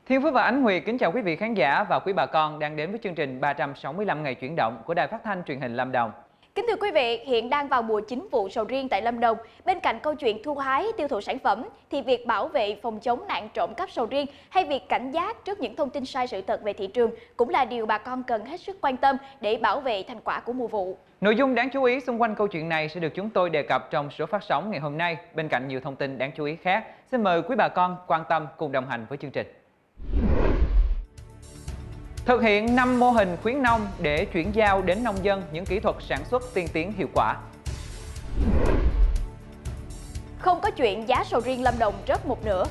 Thiên Phước và Ánh Nguyệt kính chào quý vị khán giả và quý bà con đang đến với chương trình 365 ngày chuyển động của Đài Phát thanh Truyền hình Lâm Đồng. Kính thưa quý vị, hiện đang vào mùa chính vụ sầu riêng tại Lâm Đồng. Bên cạnh câu chuyện thu hái, tiêu thụ sản phẩm, thì việc bảo vệ phòng chống nạn trộm cắp sầu riêng hay việc cảnh giác trước những thông tin sai sự thật về thị trường cũng là điều bà con cần hết sức quan tâm để bảo vệ thành quả của mùa vụ. Nội dung đáng chú ý xung quanh câu chuyện này sẽ được chúng tôi đề cập trong số phát sóng ngày hôm nay. Bên cạnh nhiều thông tin đáng chú ý khác, xin mời quý bà con quan tâm cùng đồng hành với chương trình. Thực hiện 5 mô hình khuyến nông để chuyển giao đến nông dân những kỹ thuật sản xuất tiên tiến hiệu quả. Không có chuyện giá sầu riêng Lâm Đồng rớt một nửa.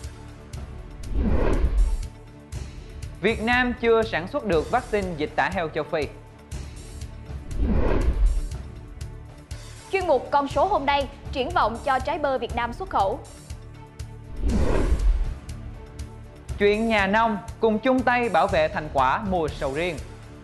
Việt Nam chưa sản xuất được vaccine dịch tả heo châu Phi. Chuyên mục Con số hôm nay, triển vọng cho trái bơ Việt Nam xuất khẩu. Chuyện nhà nông cùng chung tay bảo vệ thành quả mùa sầu riêng.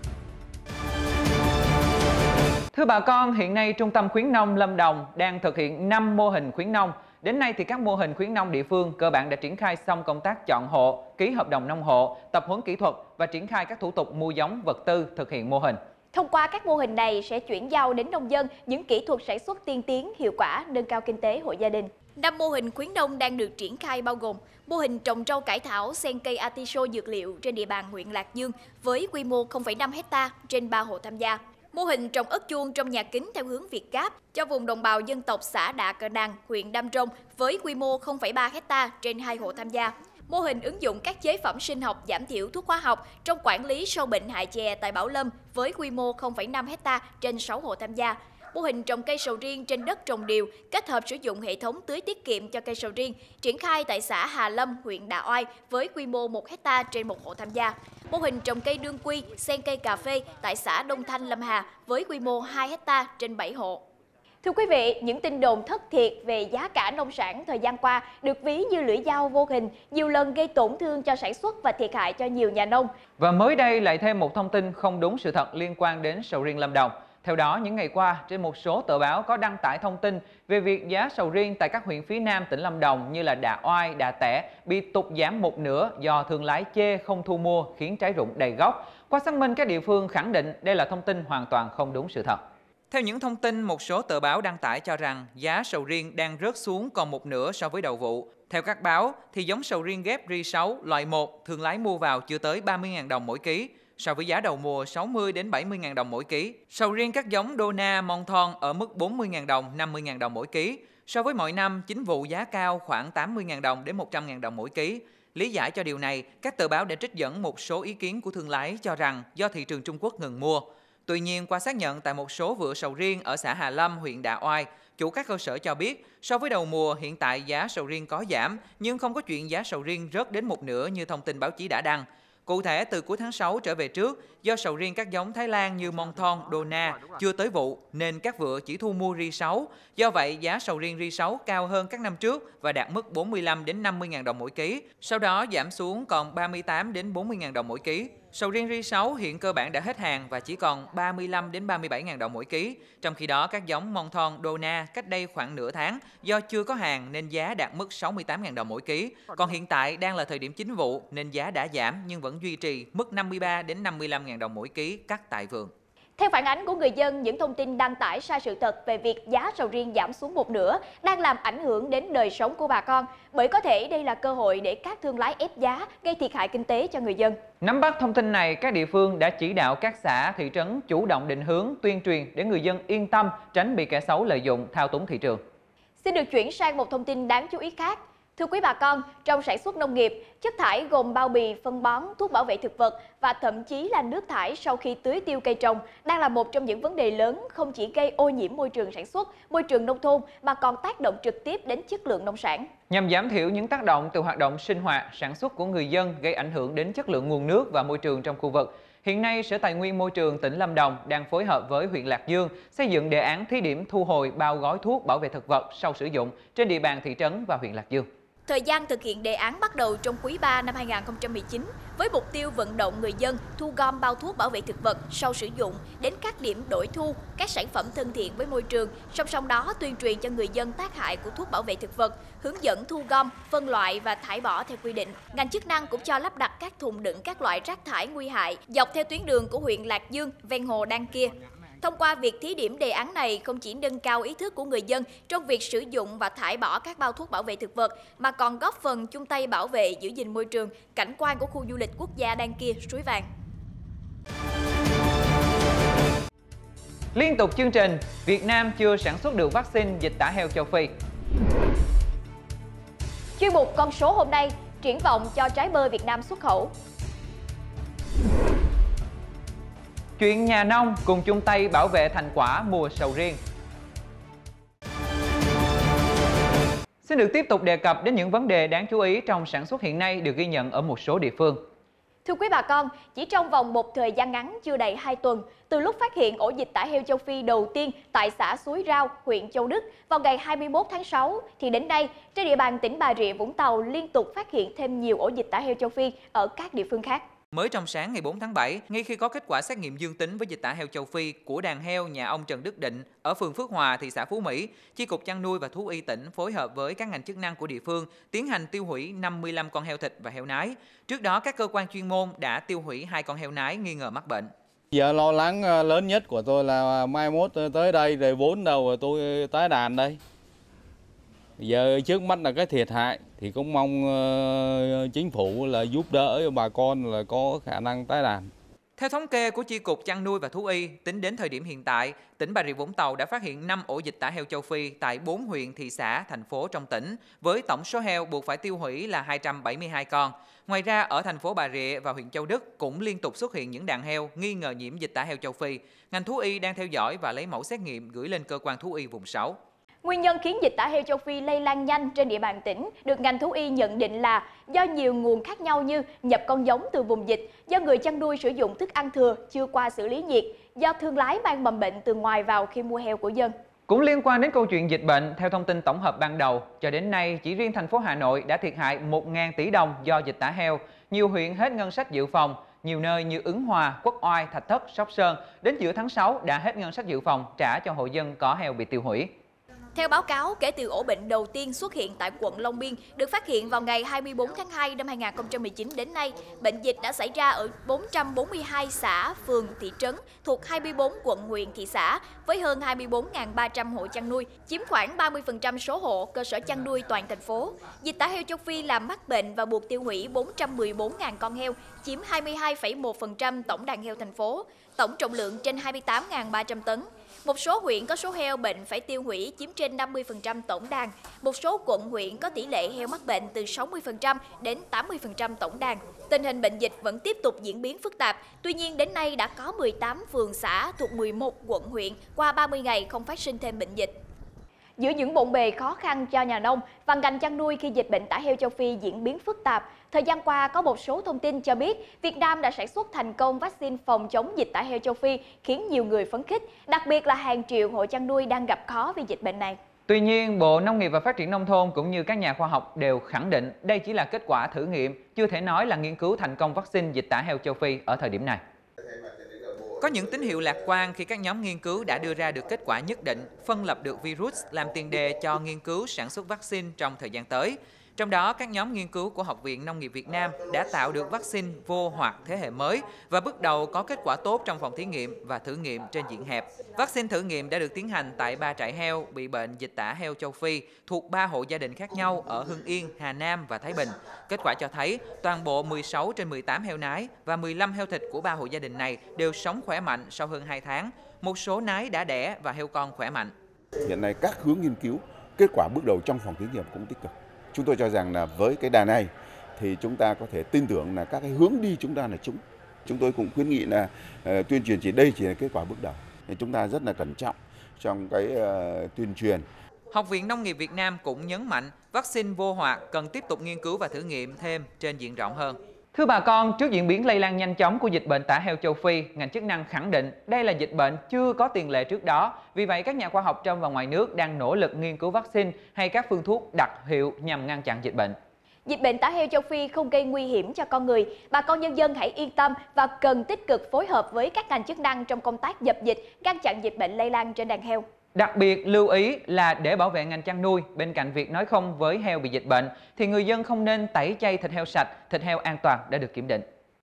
Thưa bà con, hiện nay Trung tâm Khuyến nông Lâm Đồng đang thực hiện 5 mô hình khuyến nông. Đến nay thì các mô hình khuyến nông địa phương cơ bản đã triển khai xong công tác chọn hộ, ký hợp đồng nông hộ, tập huấn kỹ thuật và triển khai các thủ tục mua giống, vật tư thực hiện mô hình. Thông qua các mô hình này sẽ chuyển giao đến nông dân những kỹ thuật sản xuất tiên tiến, hiệu quả, nâng cao kinh tế hộ gia đình. 5 mô hình khuyến nông đang được triển khai bao gồm mô hình trồng rau cải thảo, xen cây artiso dược liệu trên địa bàn huyện Lạc Dương với quy mô 0,5 hectare trên 3 hộ tham gia. Mô hình trồng ớt chuông trong nhà kính theo hướng Việt Gáp cho vùng đồng bào dân tộc xã Đạ Cờ Năng, huyện Đam Rông với quy mô 0,3 hectare trên 2 hộ tham gia. Mô hình ứng dụng các chế phẩm sinh học giảm thiểu thuốc hóa học trong quản lý sâu bệnh hại chè tại Bảo Lâm với quy mô 0,5 hectare trên 6 hộ tham gia. Mô hình trồng cây sầu riêng trên đất trồng điều kết hợp sử dụng hệ thống tưới tiết kiệm cho cây sầu riêng triển khai tại xã Hà Lâm, huyện Đạ Oai với quy mô 1 hectare trên 1 hộ tham gia. Mô hình trồng cây đương quy, xen cây cà phê tại xã Đông Thanh, Lâm Hà với quy mô 2 hectare trên 7 hộ. Thưa quý vị, những tin đồn thất thiệt về giá cả nông sản thời gian qua được ví như lưỡi dao vô hình, nhiều lần gây tổn thương cho sản xuất và thiệt hại cho nhiều nhà nông. Và mới đây lại thêm một thông tin không đúng sự thật liên quan đến sầu riêng Lâm Đồng. Theo đó, những ngày qua, trên một số tờ báo có đăng tải thông tin về việc giá sầu riêng tại các huyện phía Nam tỉnh Lâm Đồng như là Đạ Oai, Đạ Tẻ bị tụt giảm một nửa do thương lái chê không thu mua khiến trái rụng đầy gốc. Qua xác minh, các địa phương khẳng định đây là thông tin hoàn toàn không đúng sự thật. Theo những thông tin một số tờ báo đăng tải cho rằng giá sầu riêng đang rớt xuống còn một nửa so với đầu vụ. Theo các báo, thì giống sầu riêng ghép Ri6 loại 1 thương lái mua vào chưa tới 30.000 đồng mỗi ký, so với giá đầu mùa 60 đến 70.000 đồng mỗi ký. Sầu riêng các giống Dona, Monthon ở mức 40.000 đồng, 50.000 đồng mỗi ký. So với mọi năm, chính vụ giá cao khoảng 80.000 đồng đến 100.000 đồng mỗi ký. Lý giải cho điều này, các tờ báo đã trích dẫn một số ý kiến của thương lái cho rằng do thị trường Trung Quốc ngừng mua. Tuy nhiên, qua xác nhận tại một số vựa sầu riêng ở xã Hà Lâm, huyện Đạ Oai, chủ các cơ sở cho biết, so với đầu mùa, hiện tại giá sầu riêng có giảm, nhưng không có chuyện giá sầu riêng rớt đến một nửa như thông tin báo chí đã đăng. Cụ thể, từ cuối tháng 6 trở về trước, do sầu riêng các giống Thái Lan như Monthon, Dona chưa tới vụ, nên các vựa chỉ thu mua Ri6. Do vậy, giá sầu riêng Ri6 cao hơn các năm trước và đạt mức 45 đến 50.000 đồng mỗi ký. Sau đó giảm xuống còn 38 đến 40.000 đồng mỗi ký. Sầu riêng Ri6 hiện cơ bản đã hết hàng và chỉ còn 35 đến 37.000 đồng mỗi ký. Trong khi đó, các giống Monthon, Dona cách đây khoảng nửa tháng do chưa có hàng nên giá đạt mức 68.000 đồng mỗi ký. Còn hiện tại đang là thời điểm chính vụ nên giá đã giảm nhưng vẫn duy trì mức 53 đến 55.000 đồng mỗi ký cắt tại vườn. Theo phản ánh của người dân, những thông tin đăng tải sai sự thật về việc giá sầu riêng giảm xuống một nửa đang làm ảnh hưởng đến đời sống của bà con, bởi có thể đây là cơ hội để các thương lái ép giá, gây thiệt hại kinh tế cho người dân. Nắm bắt thông tin này, các địa phương đã chỉ đạo các xã, thị trấn chủ động định hướng, tuyên truyền để người dân yên tâm, tránh bị kẻ xấu lợi dụng, thao túng thị trường. Xin được chuyển sang một thông tin đáng chú ý khác. Thưa quý bà con, trong sản xuất nông nghiệp, chất thải gồm bao bì, phân bón, thuốc bảo vệ thực vật và thậm chí là nước thải sau khi tưới tiêu cây trồng đang là một trong những vấn đề lớn không chỉ gây ô nhiễm môi trường sản xuất, môi trường nông thôn mà còn tác động trực tiếp đến chất lượng nông sản. Nhằm giảm thiểu những tác động từ hoạt động sinh hoạt, sản xuất của người dân gây ảnh hưởng đến chất lượng nguồn nước và môi trường trong khu vực, hiện nay Sở Tài nguyên Môi trường tỉnh Lâm Đồng đang phối hợp với huyện Lạc Dương xây dựng đề án thí điểm thu hồi bao gói thuốc bảo vệ thực vật sau sử dụng trên địa bàn thị trấn và huyện Lạc Dương. Thời gian thực hiện đề án bắt đầu trong quý 3 năm 2019 với mục tiêu vận động người dân thu gom bao thuốc bảo vệ thực vật sau sử dụng đến các điểm đổi thu, các sản phẩm thân thiện với môi trường, song song đó tuyên truyền cho người dân tác hại của thuốc bảo vệ thực vật, hướng dẫn thu gom, phân loại và thải bỏ theo quy định. Ngành chức năng cũng cho lắp đặt các thùng đựng các loại rác thải nguy hại dọc theo tuyến đường của huyện Lạc Dương ven hồ Đan Kia. Thông qua việc thí điểm đề án này không chỉ nâng cao ý thức của người dân trong việc sử dụng và thải bỏ các bao thuốc bảo vệ thực vật, mà còn góp phần chung tay bảo vệ giữ gìn môi trường, cảnh quan của khu du lịch quốc gia Đan Kia, Suối Vàng. Liên tục chương trình, Việt Nam chưa sản xuất được vaccine dịch tả heo châu Phi. Chuyên mục Con số hôm nay, triển vọng cho trái bơ Việt Nam xuất khẩu. Chuyện nhà nông cùng chung tay bảo vệ thành quả mùa sầu riêng. Xin được tiếp tục đề cập đến những vấn đề đáng chú ý trong sản xuất hiện nay được ghi nhận ở một số địa phương. Thưa quý bà con, chỉ trong vòng một thời gian ngắn chưa đầy 2 tuần, từ lúc phát hiện ổ dịch tả heo châu Phi đầu tiên tại xã Suối Rao, huyện Châu Đức vào ngày 21 tháng 6, thì đến nay, trên địa bàn tỉnh Bà Rịa Vũng Tàu liên tục phát hiện thêm nhiều ổ dịch tả heo châu Phi ở các địa phương khác. Mới trong sáng ngày 4 tháng 7, ngay khi có kết quả xét nghiệm dương tính với dịch tả heo châu Phi của đàn heo nhà ông Trần Đức Định ở phường Phước Hòa, thị xã Phú Mỹ, Chi cục Chăn nuôi và Thú y tỉnh phối hợp với các ngành chức năng của địa phương tiến hành tiêu hủy 55 con heo thịt và heo nái. Trước đó, các cơ quan chuyên môn đã tiêu hủy 2 con heo nái nghi ngờ mắc bệnh. Giờ lo lắng lớn nhất của tôi là mai mốt tới đây rồi vốn đâu tôi tái đàn đây. Giờ trước mắt là cái thiệt hại thì cũng mong chính phủ là giúp đỡ cho bà con là có khả năng tái đàn. Theo thống kê của Chi cục Chăn nuôi và Thú y, tính đến thời điểm hiện tại, tỉnh Bà Rịa Vũng Tàu đã phát hiện 5 ổ dịch tả heo châu Phi tại 4 huyện, thị xã, thành phố trong tỉnh, với tổng số heo buộc phải tiêu hủy là 272 con. Ngoài ra, ở thành phố Bà Rịa và huyện Châu Đức cũng liên tục xuất hiện những đàn heo nghi ngờ nhiễm dịch tả heo châu Phi. Ngành thú y đang theo dõi và lấy mẫu xét nghiệm gửi lên cơ quan thú y vùng 6. Nguyên nhân khiến dịch tả heo châu Phi lây lan nhanh trên địa bàn tỉnh được ngành thú y nhận định là do nhiều nguồn khác nhau như nhập con giống từ vùng dịch, do người chăn nuôi sử dụng thức ăn thừa chưa qua xử lý nhiệt, do thương lái mang mầm bệnh từ ngoài vào khi mua heo của dân. Cũng liên quan đến câu chuyện dịch bệnh, theo thông tin tổng hợp ban đầu, cho đến nay chỉ riêng thành phố Hà Nội đã thiệt hại 1.000 tỷ đồng do dịch tả heo. Nhiều huyện hết ngân sách dự phòng, nhiều nơi như Ứng Hòa, Quốc Oai, Thạch Thất, Sóc Sơn đến giữa tháng 6 đã hết ngân sách dự phòng trả cho hộ dân có heo bị tiêu hủy. Theo báo cáo, kể từ ổ bệnh đầu tiên xuất hiện tại quận Long Biên được phát hiện vào ngày 24 tháng 2 năm 2019 đến nay, bệnh dịch đã xảy ra ở 442 xã, phường, thị trấn thuộc 24 quận, huyện, thị xã với hơn 24.300 hộ chăn nuôi, chiếm khoảng 30% số hộ cơ sở chăn nuôi toàn thành phố. Dịch tả heo châu Phi làm mắc bệnh và buộc tiêu hủy 414.000 con heo, chiếm 22,1% tổng đàn heo thành phố, tổng trọng lượng trên 28.300 tấn. Một số huyện có số heo bệnh phải tiêu hủy chiếm trên 50% tổng đàn. Một số quận huyện có tỷ lệ heo mắc bệnh từ 60% đến 80% tổng đàn. Tình hình bệnh dịch vẫn tiếp tục diễn biến phức tạp. Tuy nhiên đến nay đã có 18 phường xã thuộc 11 quận huyện qua 30 ngày không phát sinh thêm bệnh dịch. Giữa những bộn bề khó khăn cho nhà nông và ngành chăn nuôi khi dịch bệnh tả heo châu Phi diễn biến phức tạp, thời gian qua có một số thông tin cho biết Việt Nam đã sản xuất thành công vaccine phòng chống dịch tả heo châu Phi, khiến nhiều người phấn khích, đặc biệt là hàng triệu hộ chăn nuôi đang gặp khó vì dịch bệnh này. Tuy nhiên, Bộ Nông nghiệp và Phát triển Nông thôn cũng như các nhà khoa học đều khẳng định đây chỉ là kết quả thử nghiệm, chưa thể nói là nghiên cứu thành công vaccine dịch tả heo châu Phi ở thời điểm này. Có những tín hiệu lạc quan khi các nhóm nghiên cứu đã đưa ra được kết quả nhất định, phân lập được virus làm tiền đề cho nghiên cứu sản xuất vaccine trong thời gian tới. Trong đó, các nhóm nghiên cứu của Học viện Nông nghiệp Việt Nam đã tạo được vaccine vô hoạt thế hệ mới và bước đầu có kết quả tốt trong phòng thí nghiệm và thử nghiệm trên diện hẹp. Vaccine thử nghiệm đã được tiến hành tại 3 trại heo bị bệnh dịch tả heo châu Phi thuộc 3 hộ gia đình khác nhau ở Hưng Yên, Hà Nam và Thái Bình. Kết quả cho thấy toàn bộ 16 trên 18 heo nái và 15 heo thịt của 3 hộ gia đình này đều sống khỏe mạnh sau hơn 2 tháng. Một số nái đã đẻ và heo con khỏe mạnh. Hiện nay các hướng nghiên cứu, kết quả bước đầu trong phòng thí nghiệm cũng tích cực. Chúng tôi cho rằng là với cái đà này thì chúng ta có thể tin tưởng là các cái hướng đi chúng ta là chúng. Chúng tôi cũng khuyến nghị là tuyên truyền đây chỉ là kết quả bước đầu. Thì chúng ta rất là cẩn trọng trong cái tuyên truyền. Học viện Nông nghiệp Việt Nam cũng nhấn mạnh vaccine vô hoạt cần tiếp tục nghiên cứu và thử nghiệm thêm trên diện rộng hơn. Thưa bà con, trước diễn biến lây lan nhanh chóng của dịch bệnh tả heo châu Phi, ngành chức năng khẳng định đây là dịch bệnh chưa có tiền lệ trước đó. Vì vậy, các nhà khoa học trong và ngoài nước đang nỗ lực nghiên cứu vaccine hay các phương thuốc đặc hiệu nhằm ngăn chặn dịch bệnh. Dịch bệnh tả heo châu Phi không gây nguy hiểm cho con người. Bà con nhân dân hãy yên tâm và cần tích cực phối hợp với các ngành chức năng trong công tác dập dịch, ngăn chặn dịch bệnh lây lan trên đàn heo. Đặc biệt lưu ý là để bảo vệ ngành chăn nuôi, bên cạnh việc nói không với heo bị dịch bệnh, thì người dân không nên tẩy chay thịt heo sạch, thịt heo an toàn đã được kiểm định.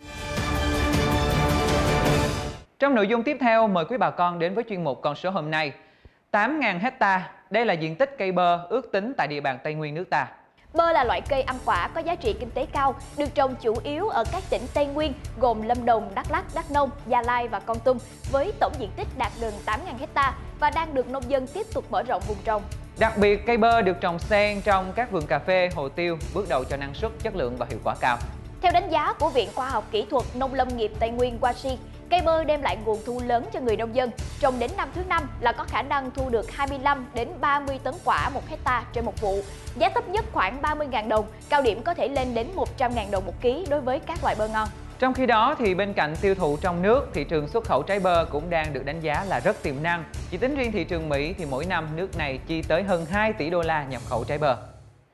Trong nội dung tiếp theo, mời quý bà con đến với chuyên mục con số hôm nay. 8.000 hecta, đây là diện tích cây bơ ước tính tại địa bàn Tây Nguyên nước ta. Bơ là loại cây ăn quả có giá trị kinh tế cao, được trồng chủ yếu ở các tỉnh Tây Nguyên gồm Lâm Đồng, Đắk Lắk, Đắk Nông, Gia Lai và Kon Tum với tổng diện tích đạt gần 8.000 hecta và đang được nông dân tiếp tục mở rộng vùng trồng. Đặc biệt, cây bơ được trồng xen trong các vườn cà phê, hồ tiêu, bước đầu cho năng suất, chất lượng và hiệu quả cao. Theo đánh giá của Viện Khoa học Kỹ thuật Nông lâm nghiệp Tây Nguyên (WASI), cây bơ đem lại nguồn thu lớn cho người nông dân. Trồng đến năm thứ 5 là có khả năng thu được 25 đến 30 tấn quả 1 hecta trên một vụ. Giá thấp nhất khoảng 30.000 đồng, cao điểm có thể lên đến 100.000 đồng một ký đối với các loại bơ ngon. Trong khi đó, thì bên cạnh tiêu thụ trong nước, thị trường xuất khẩu trái bơ cũng đang được đánh giá là rất tiềm năng. Chỉ tính riêng thị trường Mỹ thì mỗi năm nước này chi tới hơn 2 tỷ đô la nhập khẩu trái bơ.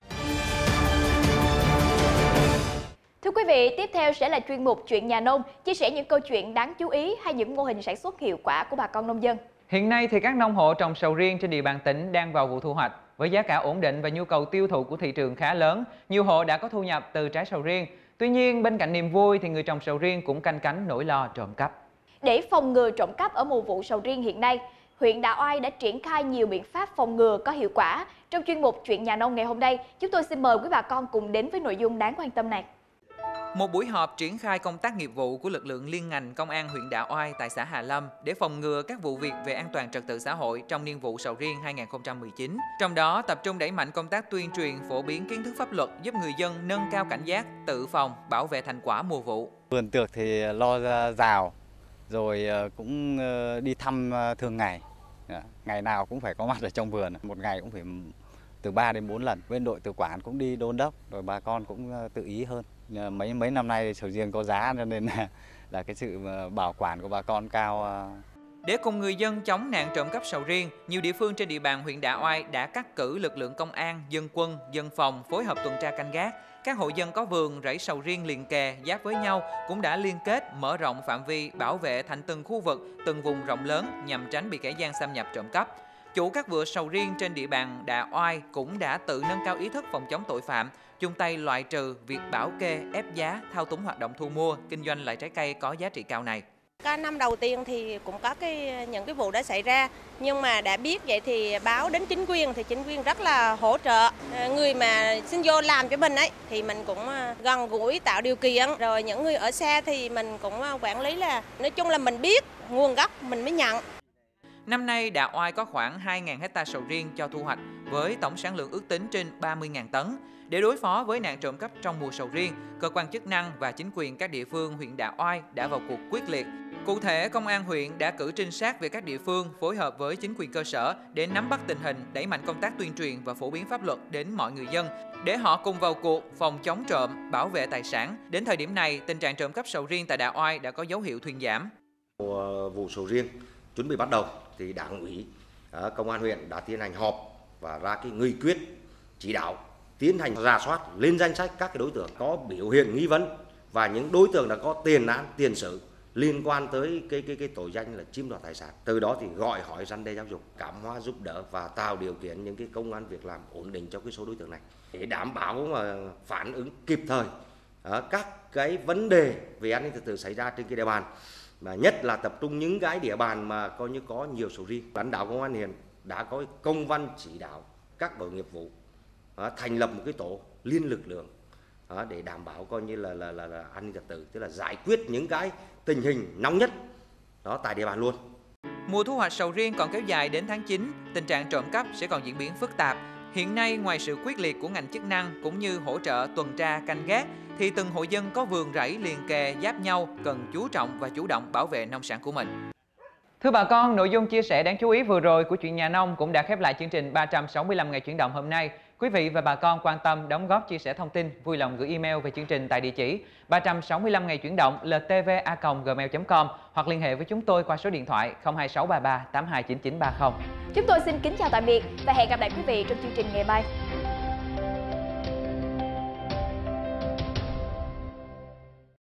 Thưa quý vị, tiếp theo sẽ là chuyên mục Chuyện nhà nông, chia sẻ những câu chuyện đáng chú ý hay những mô hình sản xuất hiệu quả của bà con nông dân. Hiện nay thì các nông hộ trồng sầu riêng trên địa bàn tỉnh đang vào vụ thu hoạch. Với giá cả ổn định và nhu cầu tiêu thụ của thị trường khá lớn, nhiều hộ đã có thu nhập từ trái sầu riêng. Tuy nhiên, bên cạnh niềm vui thì người trồng sầu riêng cũng canh cánh nỗi lo trộm cắp. Để phòng ngừa trộm cắp ở mùa vụ sầu riêng hiện nay, huyện Đạ Oai đã triển khai nhiều biện pháp phòng ngừa có hiệu quả. Trong chuyên mục Chuyện nhà nông ngày hôm nay, chúng tôi xin mời quý bà con cùng đến với nội dung đáng quan tâm này. Một buổi họp triển khai công tác nghiệp vụ của lực lượng liên ngành công an huyện Đạ Oai tại xã Hà Lâm để phòng ngừa các vụ việc về an toàn trật tự xã hội trong niên vụ sầu riêng 2019. Trong đó tập trung đẩy mạnh công tác tuyên truyền, phổ biến kiến thức pháp luật giúp người dân nâng cao cảnh giác, tự phòng, bảo vệ thành quả mùa vụ. Vườn tược thì lo ra rào, rồi cũng đi thăm thường ngày. Ngày nào cũng phải có mặt ở trong vườn, một ngày cũng phải từ 3 đến 4 lần. Bên đội tự quản cũng đi đôn đốc, rồi bà con cũng tự ý hơn. Mấy năm nay sầu riêng có giá cho nên là cái sự bảo quản của bà con cao. Để cùng người dân chống nạn trộm cắp sầu riêng, nhiều địa phương trên địa bàn huyện Đạ Oai đã cắt cử lực lượng công an, dân quân, dân phòng phối hợp tuần tra canh gác. Các hộ dân có vườn rẫy sầu riêng liền kề giáp với nhau cũng đã liên kết mở rộng phạm vi bảo vệ thành từng khu vực, từng vùng rộng lớn nhằm tránh bị kẻ gian xâm nhập trộm cắp. Chủ các vựa sầu riêng trên địa bàn Đạ Oai cũng đã tự nâng cao ý thức phòng chống tội phạm, chung tay loại trừ việc bảo kê, ép giá, thao túng hoạt động thu mua, kinh doanh loại trái cây có giá trị cao này. Cả năm đầu tiên thì cũng có những cái vụ đã xảy ra, nhưng mà đã biết vậy thì báo đến chính quyền thì chính quyền rất là hỗ trợ. Người mà xin vô làm cho mình ấy thì mình cũng gần gũi tạo điều kiện, rồi những người ở xa thì mình cũng quản lý, là nói chung là mình biết nguồn gốc mình mới nhận. Năm nay, Đạ Oai có khoảng 2.000 hecta sầu riêng cho thu hoạch với tổng sản lượng ước tính trên 30.000 tấn. Để đối phó với nạn trộm cắp trong mùa sầu riêng, cơ quan chức năng và chính quyền các địa phương huyện Đạ Oai đã vào cuộc quyết liệt. Cụ thể, công an huyện đã cử trinh sát về các địa phương phối hợp với chính quyền cơ sở để nắm bắt tình hình, đẩy mạnh công tác tuyên truyền và phổ biến pháp luật đến mọi người dân để họ cùng vào cuộc phòng chống trộm, bảo vệ tài sản. Đến thời điểm này, tình trạng trộm cắp sầu riêng tại Đạ Oai đã có dấu hiệu thuyên giảm. Vụ sầu riêng chuẩn bị bắt đầu thì Đảng ủy, công an huyện đã tiến hành họp và ra cái nghị quyết chỉ đạo tiến hành rà soát lên danh sách các cái đối tượng có biểu hiện nghi vấn và những đối tượng đã có tiền án tiền sử liên quan tới cái tội danh là chiếm đoạt tài sản. Từ đó thì gọi hỏi răn đe giáo dục, cảm hóa giúp đỡ và tạo điều kiện những cái công ăn việc làm ổn định cho cái số đối tượng này để đảm bảo mà phản ứng kịp thời các cái vấn đề về an ninh trật tự xảy ra trên cái địa bàn, mà nhất là tập trung những cái địa bàn mà coi như có nhiều sầu riêng. Lãnh đạo công an huyện đã có công văn chỉ đạo các đội nghiệp vụ thành lập một cái tổ liên lực lượng để đảm bảo coi như là an ninh trật tự, tức là giải quyết những cái tình hình nóng nhất đó tại địa bàn luôn. Mùa thu hoạch sầu riêng còn kéo dài đến tháng 9, tình trạng trộm cắp sẽ còn diễn biến phức tạp. Hiện nay, ngoài sự quyết liệt của ngành chức năng cũng như hỗ trợ tuần tra canh gác, thì từng hộ dân có vườn rẫy liền kề giáp nhau cần chú trọng và chủ động bảo vệ nông sản của mình. Thưa bà con, nội dung chia sẻ đáng chú ý vừa rồi của Chuyện nhà nông cũng đã khép lại chương trình 365 ngày chuyển động hôm nay. Quý vị và bà con quan tâm đóng góp chia sẻ thông tin, vui lòng gửi email về chương trình tại địa chỉ 365 ngày chuyển động ltva@gmail.com hoặc liên hệ với chúng tôi qua số điện thoại 02633 829930. Chúng tôi xin kính chào tạm biệt và hẹn gặp lại quý vị trong chương trình ngày mai.